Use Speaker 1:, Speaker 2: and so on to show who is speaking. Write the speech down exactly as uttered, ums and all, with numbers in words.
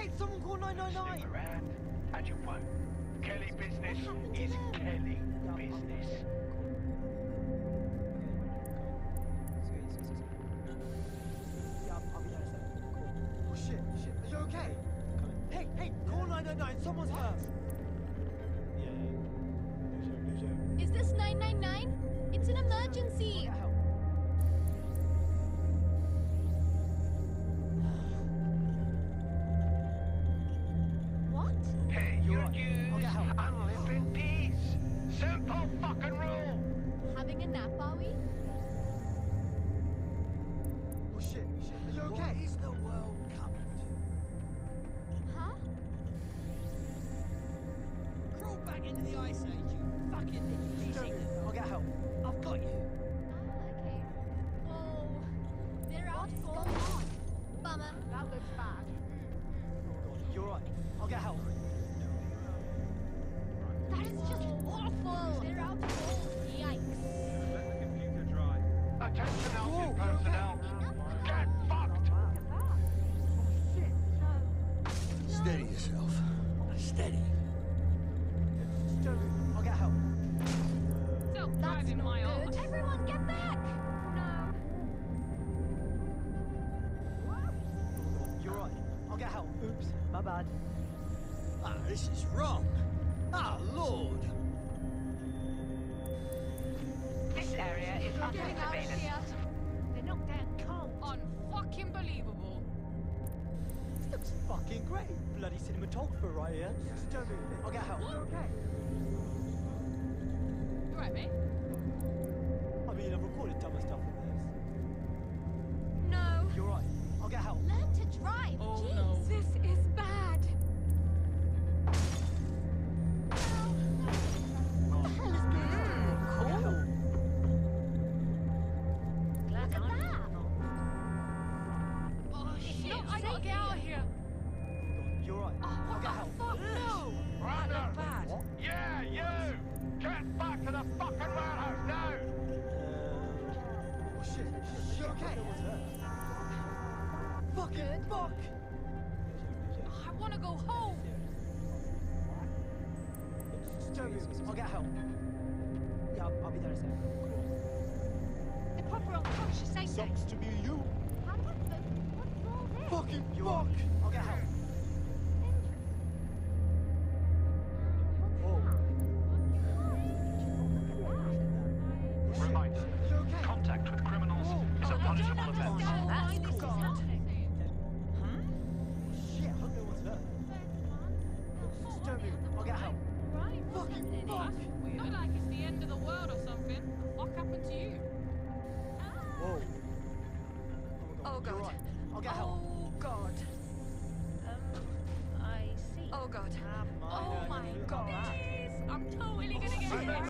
Speaker 1: Wait, someone call nine nine nine!
Speaker 2: Snoop around, and you won't. Kelly business is Kelly business.
Speaker 1: Oh shit, shit, are you okay? Hey, hey, call nine nine nine, someone's hurt! Yeah, yeah.
Speaker 3: Is this nine nine nine? It's an emergency!
Speaker 1: Get help.
Speaker 3: What?
Speaker 2: Pay your
Speaker 1: right.
Speaker 2: dues
Speaker 1: I'll get help.
Speaker 2: and live in peace. Simple fucking rule.
Speaker 3: Having a nap, are we?
Speaker 1: Oh shit, shit, are you okay? What is the world coming
Speaker 3: Huh?
Speaker 4: to? Crawl back into the ice age, you fucking
Speaker 1: to? I'll get help.
Speaker 4: I've got you.
Speaker 3: Ah, okay. Oh, they're out for on? Bummer.
Speaker 5: That looks bad.
Speaker 1: You're right, I'll get help.
Speaker 3: That is just awful. They're out for Yikes.
Speaker 2: Attention
Speaker 1: Whoa,
Speaker 2: outfit
Speaker 1: you
Speaker 2: personnel. Get fucked.
Speaker 6: Steady yourself.
Speaker 4: Steady.
Speaker 1: I'll get help.
Speaker 7: Stop
Speaker 3: That's
Speaker 7: driving my
Speaker 3: not
Speaker 7: arm.
Speaker 3: good. Everyone get back! No.
Speaker 1: You're right, I'll get help. Oops, my bad.
Speaker 4: Ah, this is wrong. Ah, Lord.
Speaker 5: This area is under
Speaker 3: Getting out of
Speaker 5: surveillance.
Speaker 3: here.
Speaker 5: They're not that cold.
Speaker 7: Unfucking believable.
Speaker 1: This looks fucking great. Bloody cinematographer right here. Just don't move it. I'll get help.
Speaker 7: What?
Speaker 1: Okay.
Speaker 7: You right, mate?
Speaker 1: I mean, I've recorded dumber stuff than this.
Speaker 3: No.
Speaker 1: You're right, I'll get help.
Speaker 3: Learn to drive.
Speaker 7: Oh,
Speaker 3: Jeez.
Speaker 7: no.
Speaker 3: This is bad. What the hell is going on?
Speaker 1: I'll get help.
Speaker 3: Look at that.
Speaker 7: Oh, shit. I gotta get out of here.
Speaker 1: You're right,
Speaker 7: Oh,
Speaker 1: I'll
Speaker 7: what
Speaker 1: get
Speaker 7: the
Speaker 1: help.
Speaker 7: fuck? No.
Speaker 2: Ryder.
Speaker 4: Bad.
Speaker 1: What?
Speaker 2: Yeah, you. Get back to the fucking warehouse now.
Speaker 1: Uh, oh shit, shit, you okay? Fucking fuck!
Speaker 7: I wanna go home.
Speaker 1: Just don't move, I'll get help. Yeah, I'll, I'll be there in a second.
Speaker 5: They're proper unconscious, ain't they?
Speaker 1: Sucks to be you.
Speaker 3: What's all this?
Speaker 1: Fucking fuck! I'll get help. Oh,
Speaker 2: Reminder.
Speaker 1: you okay?
Speaker 2: Contact with criminals is a
Speaker 5: I don't
Speaker 2: punishable offence.
Speaker 5: understand why this is happening.
Speaker 1: Shit, I hope no one's hurt. Just don't move, I'll get help.
Speaker 3: Right.
Speaker 1: Fucking fuck!
Speaker 7: Not like it's the end of the world or something. What happened to you?
Speaker 1: Whoa.
Speaker 5: Oh,
Speaker 1: You're
Speaker 5: God.
Speaker 1: right, I'll get help.
Speaker 5: Oh, God. Um, I see. Oh, God.
Speaker 1: Ah,
Speaker 7: Oh my god. I'm totally gonna get hit.